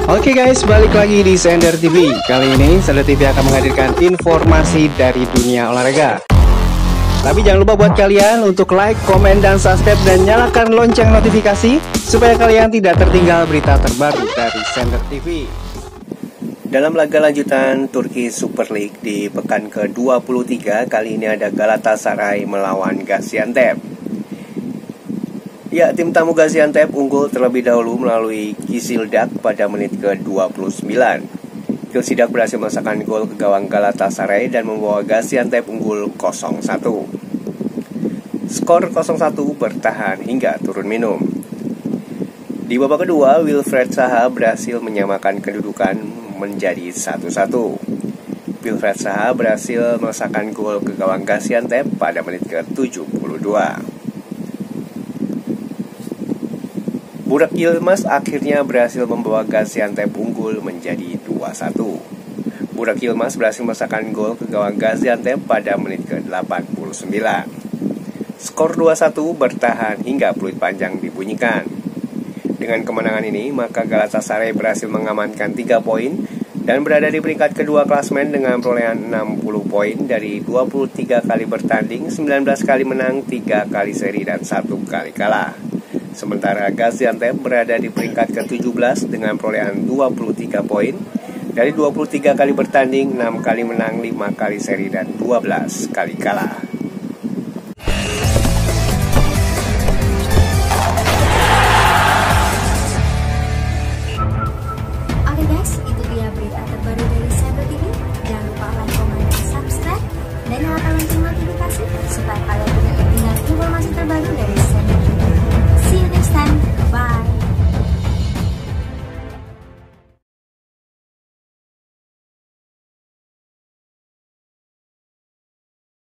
Oke guys, balik lagi di Sender TV. Kali ini Sender TV akan menghadirkan informasi dari dunia olahraga. Tapi jangan lupa buat kalian untuk like, komen, dan subscribe, dan nyalakan lonceng notifikasi supaya kalian tidak tertinggal berita terbaru dari Sender TV. Dalam laga lanjutan Turki Super League di pekan ke-23, kali ini ada Galatasaray melawan Gaziantep. Ya, tim tamu Gaziantep unggul terlebih dahulu melalui Kizildag pada menit ke-29. Kizildag berhasil memasukkan gol ke gawang Galatasaray dan membawa Gaziantep unggul 0-1. Skor 0-1 bertahan hingga turun minum. Di babak kedua, Wilfried Zaha berhasil menyamakan kedudukan menjadi 1-1. Wilfried Zaha berhasil memasukkan gol ke gawang Gaziantep pada menit ke-72. Burak Yilmaz akhirnya berhasil membawa Gaziantep unggul menjadi 2-1. Burak Yilmaz berhasil memasukkan gol ke gawang Gaziantep pada menit ke-89. Skor 2-1 bertahan hingga peluit panjang dibunyikan. Dengan kemenangan ini, maka Galatasaray berhasil mengamankan 3 poin dan berada di peringkat kedua klasemen dengan perolehan 60 poin dari 23 kali bertanding, 19 kali menang, 3 kali seri, dan 1 kali kalah. Sementara Gaziantep berada di peringkat ke-17 dengan perolehan 23 poin dari 23 kali bertanding, 6 kali menang, 5 kali seri, dan 12 kali kalah.